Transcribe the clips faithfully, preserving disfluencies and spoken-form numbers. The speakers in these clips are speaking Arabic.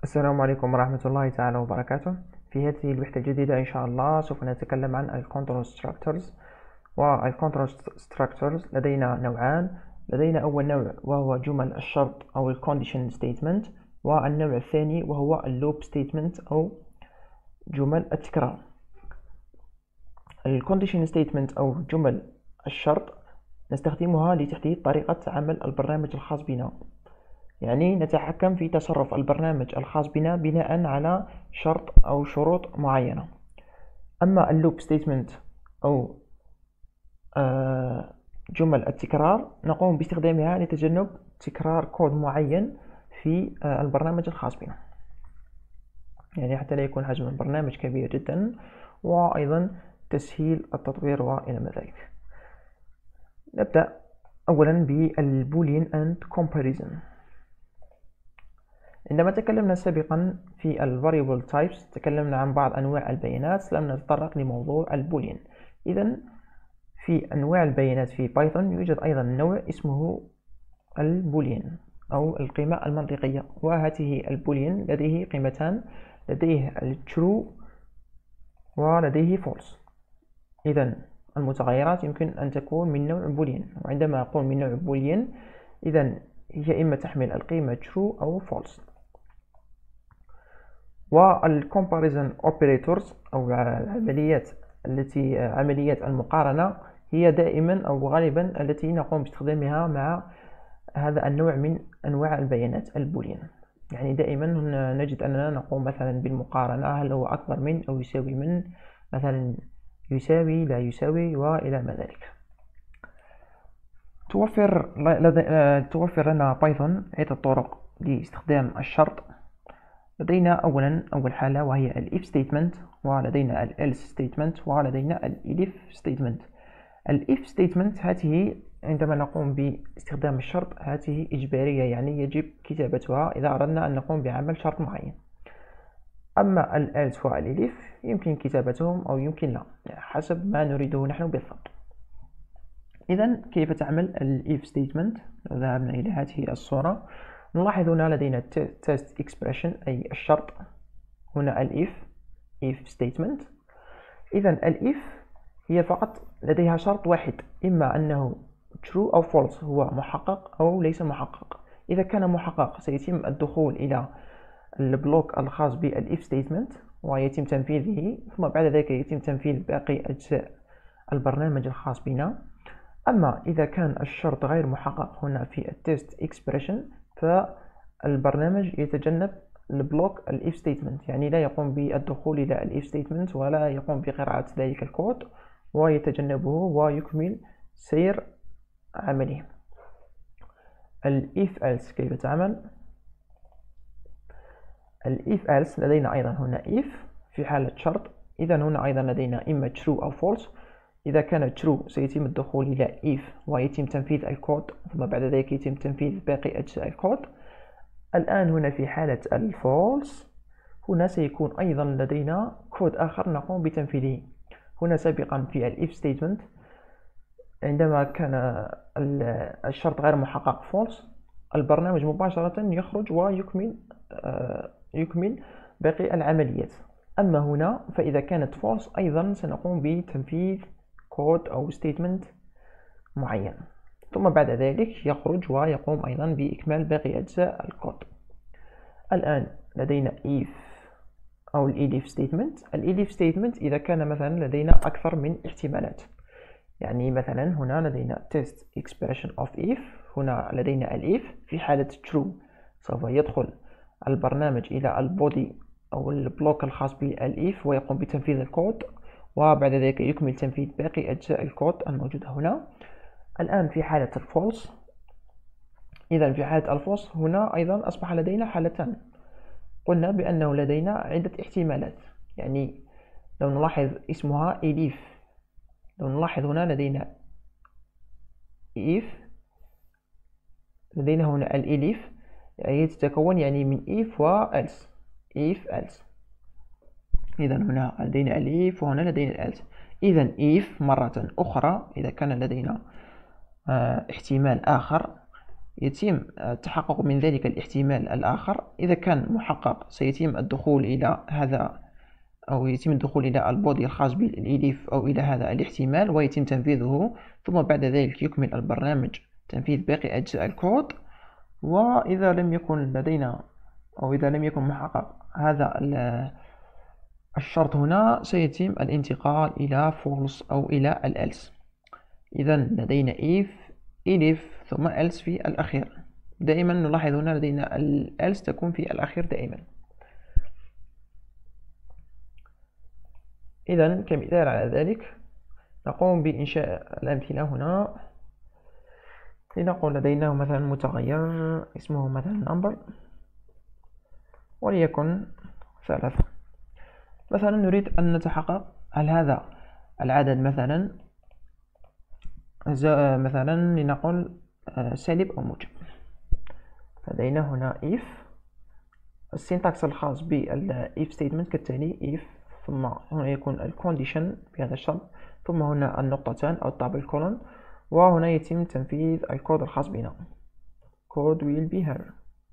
السلام عليكم ورحمة الله تعالى وبركاته. في هذه الوحدة الجديدة إن شاء الله سوف نتكلم عن ال Control Structures. وال Control Structures لدينا نوعان. لدينا أول نوع وهو جمل الشرط أو ال Condition Statement، والنوع الثاني وهو ال Loop Statement أو جمل التكرار. ال Condition Statement أو جمل الشرط نستخدمها لتحديد طريقة عمل البرنامج الخاص بنا، يعني نتحكم في تصرف البرنامج الخاص بنا بناء على شرط أو شروط معينة. أما اللوب ستيتمنت أو جمل التكرار نقوم باستخدامها لتجنب تكرار كود معين في البرنامج الخاص بنا، يعني حتى لا يكون حجم البرنامج كبير جدا، وأيضا تسهيل التطوير وإلى ما ذلك. نبدأ أولا بالبوليان أند كومباريزن. عندما تكلمنا سابقا في ال variable types تكلمنا عن بعض أنواع البيانات، لم نتطرق لموضوع البوليان. إذن في أنواع البيانات في بايثون يوجد أيضا نوع اسمه البوليان أو القيمة المنطقية، وهذه البوليان لديه قيمتان، لديه الtrue ولديه false. إذن المتغيرات يمكن أن تكون من نوع بوليان، وعندما أقول من نوع بوليان إذن هي إما تحمل القيمة true أو false. والcomparison operators أو العمليات التي عمليات المقارنة هي دائما أو غالبا التي نقوم باستخدامها مع هذا النوع من أنواع البيانات البوليان. يعني دائما نجد أننا نقوم مثلا بالمقارنة، هل هو أكبر من أو يساوي من، مثلا يساوي لا يساوي وإلى ما ذلك. توفر توفر لنا بايثون عدة طرق لاستخدام الشرط. لدينا أولا أول حالة وهي ال if statement، ولدينا ال else statement، ولدينا ال elif statement. ال if statement هذه عندما نقوم باستخدام الشرط هذه إجبارية، يعني يجب كتابتها إذا أردنا أن نقوم بعمل شرط معين. أما ال else وال elif يمكن كتابتهم أو يمكن لا، حسب ما نريده نحن بالضبط. إذن كيف تعمل ال if statement؟ لو ذهبنا إلى هذه الصورة نلاحظ هنا لدينا test expression أي الشرط، هنا ال if if statement. إذن ال if هي فقط لديها شرط واحد، إما أنه true أو false، هو محقق أو ليس محقق. إذا كان محقق سيتم الدخول إلى البلوك الخاص بال if statement ويتم تنفيذه، ثم بعد ذلك يتم تنفيذ باقي أجزاء البرنامج الخاص بنا. أما إذا كان الشرط غير محقق هنا في التست expression فالبرنامج يتجنب البلوك ال if statement، يعني لا يقوم بالدخول إلى ال if statement ولا يقوم بقراءة ذلك الكود، ويتجنبه ويكمل سير عمله. ال if else كيف تعمل؟ ال if else لدينا أيضا هنا if في حالة شرط، إذا هنا أيضا لدينا إما true أو false. إذا كان true سيتم الدخول إلى if ويتم تنفيذ الكود، ثم بعد ذلك يتم تنفيذ باقي أجزاء الكود. الآن هنا في حالة ال false هنا سيكون أيضا لدينا كود آخر نقوم بتنفيذه. هنا سابقا في ال if statement عندما كان الشرط غير محقق false البرنامج مباشرة يخرج ويكمل يكمل باقي العمليات. أما هنا فإذا كانت false أيضا سنقوم بتنفيذ كود أو statement معين، ثم بعد ذلك يخرج ويقوم أيضا بإكمال باقي أجزاء الكود. الآن لدينا if أو ال elif statement. ال elif statement إذا كان مثلا لدينا أكثر من احتمالات، يعني مثلا هنا لدينا test expression of if، هنا لدينا ال if في حالة true سوف يدخل البرنامج إلى البودي أو البلوك الخاص بال if ويقوم بتنفيذ الكود، وبعد ذلك يكمل تنفيذ باقي أجزاء الكود الموجودة هنا. الآن في حالة الفولس، إذا في حالة الفولس هنا أيضا أصبح لدينا حالتان. قلنا بأنه لدينا عدة احتمالات، يعني لو نلاحظ اسمها elif، لو نلاحظ هنا لدينا if، لدينا هنا ال elif هي تتكون يعني من if و else if else. إذا هنا لدينا ال if وهنا لدينا ال else. إذا if مرة أخرى إذا كان لدينا اه احتمال آخر يتم التحقق من ذلك الاحتمال الآخر. إذا كان محقق سيتم الدخول إلى هذا أو يتم الدخول إلى البودي الخاص بالإليف أو إلى هذا الاحتمال ويتم تنفيذه، ثم بعد ذلك يكمل البرنامج تنفيذ باقي أجزاء الكود. وإذا لم يكن لدينا أو إذا لم يكن محقق هذا الشرط هنا سيتم الانتقال إلى false أو إلى else. إذا لدينا if elif ثم else في الأخير. دائما نلاحظ هنا لدينا else تكون في الأخير دائما. إذا كمثال على ذلك نقوم بإنشاء الأمثلة هنا. لنقول لدينا مثلا متغير اسمه مثلا number وليكن ثلاثة. مثلا نريد أن نتحقق هل هذا العدد مثلا مثلا لنقول سالب أو موجب. لدينا هنا if. السينتاكس الخاص بال if statement كالتالي: if ثم هنا يكون الكونديشن بهذا الشرط، ثم هنا النقطتان أو الدبل كولون، وهنا يتم تنفيذ الكود الخاص بنا. code will be here.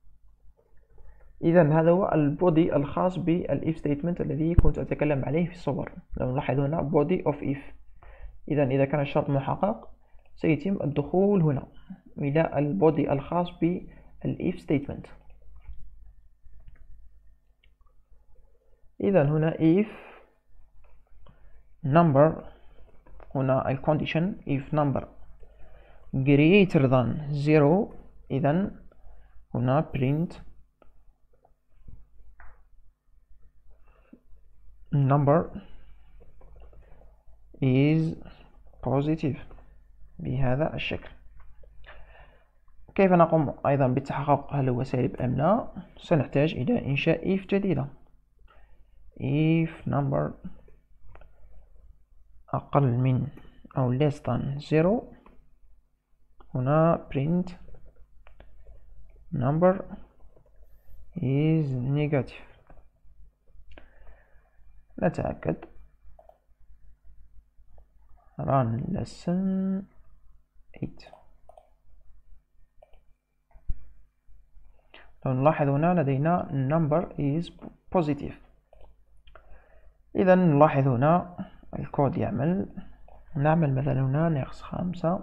إذا هذا هو البودي الخاص بالإف ستيتمنت الذي كنت أتكلم عليه في الصور. لو نلاحظ هنا body of if. إذا إذا كان الشرط محقق سيتم الدخول هنا إلى البودي الخاص بالإف ستيتمنت. إذا هنا if number، هنا الكونديشن if number greater than zero، إذا هنا print number is positive بهذا الشكل. كيف نقوم أيضا بالتحقق هل هو سالب أم لا؟ سنحتاج إلى إنشاء if جديدة. if number أقل من أو less than zero، هنا print number is negative. نتأكد. run lesson eight. لو نلاحظ هنا لدينا number is positive. إذا نلاحظ هنا الكود يعمل. نعمل مثلا هنا ناقص خمسة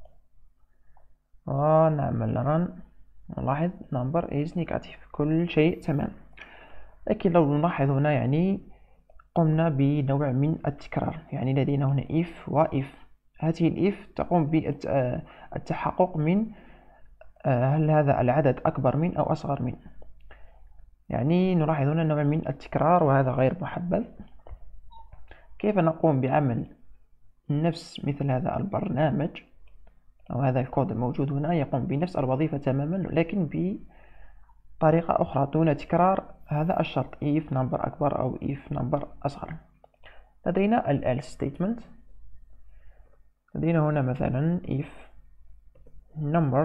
ونعمل run. نلاحظ number is negative، كل شيء تمام. لكن لو نلاحظ هنا يعني قمنا بنوع من التكرار، يعني لدينا هنا if و if. هذه الإف تقوم بالتحقق من هل هذا العدد أكبر من أو أصغر من، يعني نلاحظ هنا نوع من التكرار وهذا غير محبذ. كيف نقوم بعمل نفس مثل هذا البرنامج أو هذا الكود الموجود هنا يقوم بنفس الوظيفة تماما لكن بطريقة أخرى دون تكرار هذا الشرط if number أكبر أو if number أصغر. لدينا ال else statement. لدينا هنا مثلا if number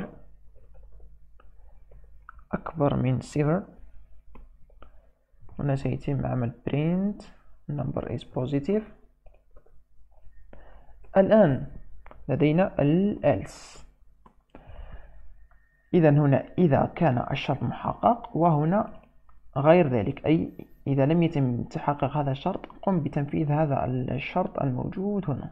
أكبر من صفر، هنا سيتم عمل print number is positive. الآن لدينا ال else. إذا هنا إذا كان الشرط محقق وهنا غير ذلك، أي إذا لم يتم تحقق هذا الشرط قم بتنفيذ هذا الشرط الموجود هنا.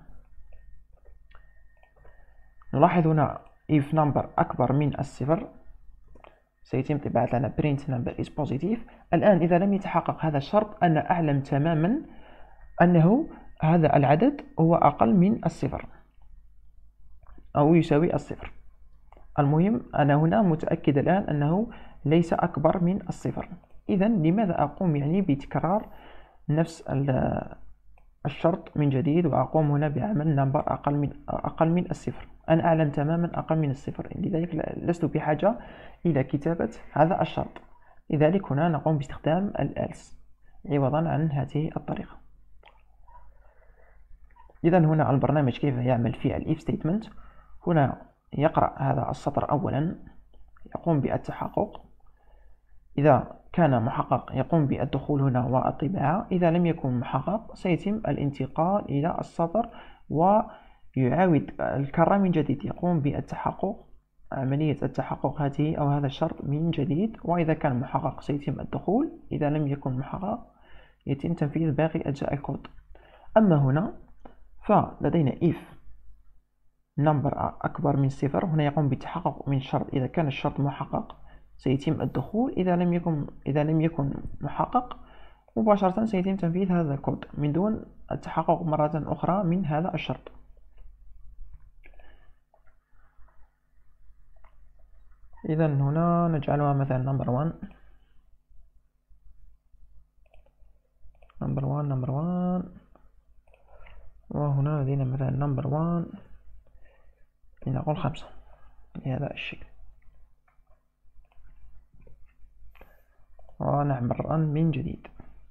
نلاحظ هنا if number أكبر من الصفر سيتم طباعة لنا print number is positive. الآن إذا لم يتحقق هذا الشرط أنا أعلم تماما أنه هذا العدد هو أقل من الصفر أو يساوي الصفر. المهم أنا هنا متأكد الآن أنه ليس أكبر من الصفر. إذا لماذا أقوم يعني بتكرار نفس الشرط من جديد وأقوم هنا بعمل نمبر أقل من أقل من الصفر؟ أنا أعلم تماما أقل من الصفر، لذلك لست بحاجة إلى كتابة هذا الشرط. لذلك هنا نقوم باستخدام ال else عوضا عن هذه الطريقة. إذا هنا البرنامج كيف يعمل في ال if statement. هنا يقرأ هذا السطر أولا، يقوم بالتحقق. إذا كان محقق يقوم بالدخول هنا والطباعة. إذا لم يكن محقق سيتم الانتقال إلى السطر ويعاود الكرة من جديد، يقوم بالتحقق عملية التحقق هذه أو هذا الشرط من جديد، وإذا كان محقق سيتم الدخول، إذا لم يكن محقق يتم تنفيذ باقي أجزاء الكود. أما هنا فلدينا if number أكبر من صفر، هنا يقوم بالتحقق من شرط. إذا كان الشرط محقق سيتم الدخول، إذا لم يكن إذا لم يكن محقق مباشرة سيتم تنفيذ هذا الكود من دون التحقق مرة أخرى من هذا الشرط. إذا هنا نجعلها مثلا number one number one number one وهنا لدينا مثلا number one لنقول خمسة بهذا الشكل، ونعمل run من جديد.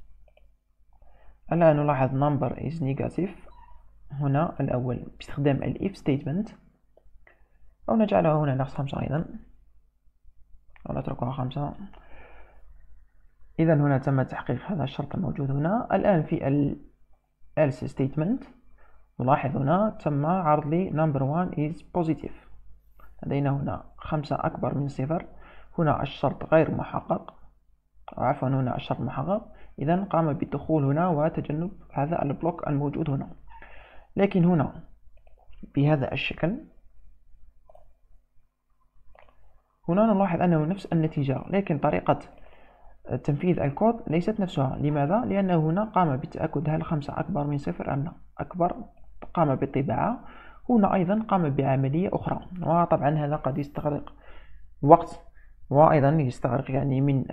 الآن نلاحظ number is negative هنا الأول باستخدام ال if statement، أو نجعلها هنا نفس خمسة أيضا، أو نتركها خمسة. إذا هنا تم تحقيق هذا الشرط الموجود هنا. الآن في ال else statement نلاحظ هنا تم عرض لي number one is positive، لدينا هنا خمسة أكبر من صفر. هنا الشرط غير محقق، عفوا هنا الشرط محقق، إذا قام بالدخول هنا وتجنب هذا البلوك الموجود هنا. لكن هنا بهذا الشكل هنا نلاحظ أنه نفس النتيجة، لكن طريقة تنفيذ الكود ليست نفسها. لماذا؟ لأنه هنا قام بالتأكد هل خمسة أكبر من صفر أم لا. أكبر قام بالطباعة، هنا أيضا قام بعملية أخرى، وطبعا هذا قد يستغرق وقت، وأيضا يستغرق يعني من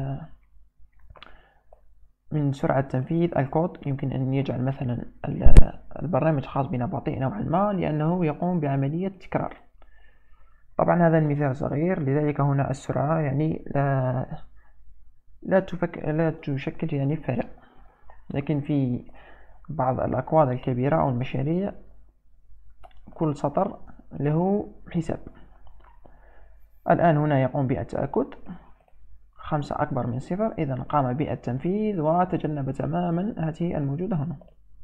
من سرعة تنفيذ الكود. يمكن أن يجعل مثلا البرنامج خاص بنا بطيء نوعا ما، لأنه يقوم بعملية تكرار. طبعا هذا المثال صغير، لذلك هنا السرعة يعني لا لا, تفك... لا تشكل يعني فرق، لكن في بعض الأكواد الكبيرة أو المشاريع كل سطر له حساب. الآن هنا يقوم بالتأكد خمسة أكبر من صفر، إذا قام بالتنفيذ وتجنب تماما هذه الموجودة هنا.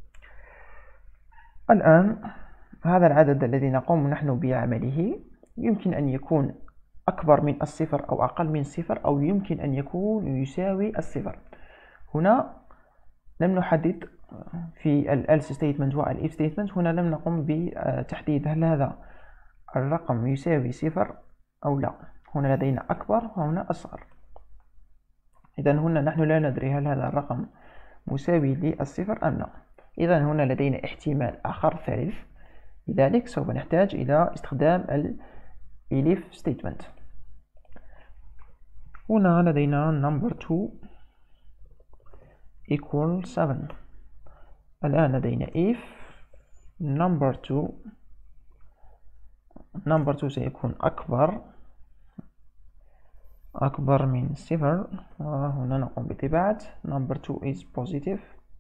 الآن هذا العدد الذي نقوم نحن بعمله يمكن أن يكون أكبر من الصفر أو أقل من صفر، أو يمكن أن يكون يساوي الصفر. هنا لم نحدد في ال else statement وال if statement، هنا لم نقم بتحديد هل هذا الرقم يساوي صفر أو لا. هنا لدينا أكبر وهنا أصغر، إذا هنا نحن لا ندري هل هذا الرقم مساوي للصفر أم لا. إذا هنا لدينا احتمال آخر ثالث، لذلك سوف نحتاج إلى استخدام ال if statement. هنا لدينا number two equal seven. الآن لدينا if number two number two سيكون أكبر أكبر من صفر، وهنا نقوم بطباعة number two is positive.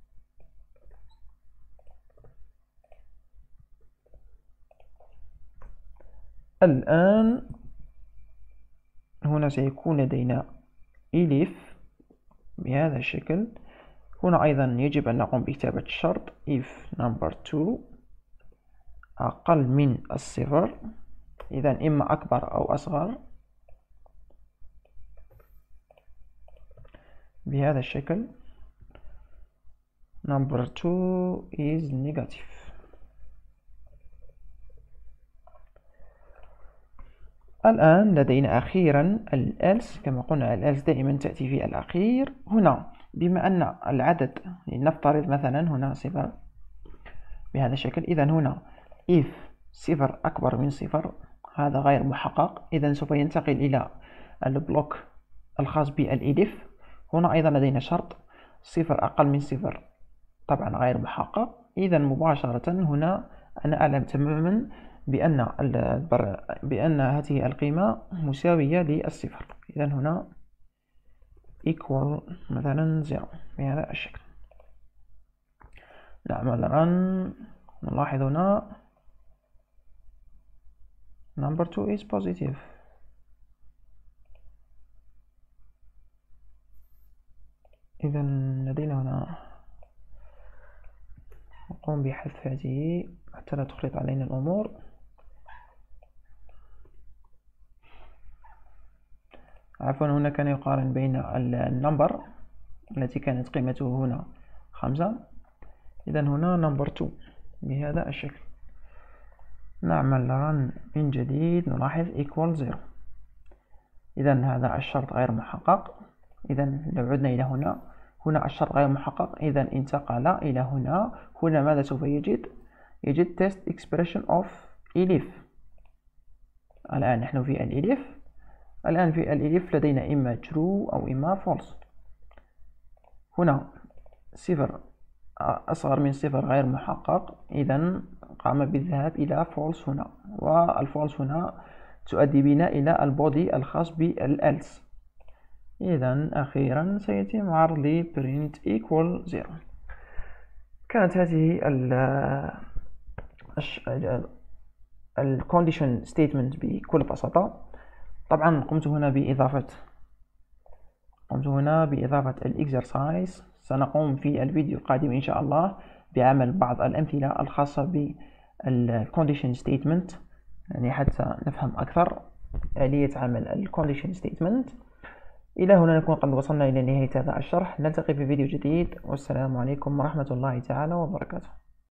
الآن هنا سيكون لدينا elif بهذا الشكل. هنا أيضا يجب أن نقوم بكتابة الشرط if number two أقل من الصفر، إذا إما أكبر أو أصغر بهذا الشكل. number two is negative. الآن لدينا أخيرا ال else. كما قلنا ال else دائما تأتي في الأخير. هنا بما أن العدد نفترض مثلا هنا صفر بهذا الشكل، إذا هنا if صفر أكبر من صفر هذا غير محقق، إذا سوف ينتقل إلى البلوك الخاص بالإليف. هنا أيضا لدينا شرط صفر أقل من صفر طبعا غير محقق، إذا مباشرة هنا أنا أعلم تماما بأن بأن هذه القيمة مساوية للصفر. إذا هنا equal مثلا زيرو بهذا الشكل. نعمل run، نلاحظ هنا number two is positive. إذا لدينا هنا نقوم بحذف هذه حتى لا تخلط علينا الأمور. عفوا هنا كان يقارن بين النمبر التي كانت قيمته هنا خمسة، إذا هنا نمبر تو بهذا الشكل. نعمل run من جديد، نلاحظ equal zero. إذا هذا الشرط غير محقق. إذا لو عدنا إلى هنا، هنا الشرط غير محقق، إذا انتقل إلى هنا. هنا ماذا سوف يجد؟ يجد test expression of elif. الآن نحن في الإليف. الآن في الإليف لدينا إما true أو إما false. هنا صفر أصغر من صفر غير محقق، إذا قام بالذهاب إلى false هنا، والفالس هنا تؤدي بنا إلى البودي الخاص بالelse. إذا أخيرا سيتم عرض لي print equal zero. كانت هذه ال ال condition statement بكل بساطة. طبعا قمت هنا بإضافة قمت هنا بإضافة الإكسرسايز. سنقوم في الفيديو القادم إن شاء الله بعمل بعض الأمثلة الخاصة بالcondition statement، يعني حتى نفهم أكثر آلية عمل الcondition statement. إلى هنا نكون قد وصلنا إلى نهاية هذا الشرح. نلتقي في فيديو جديد، والسلام عليكم ورحمة الله تعالى وبركاته.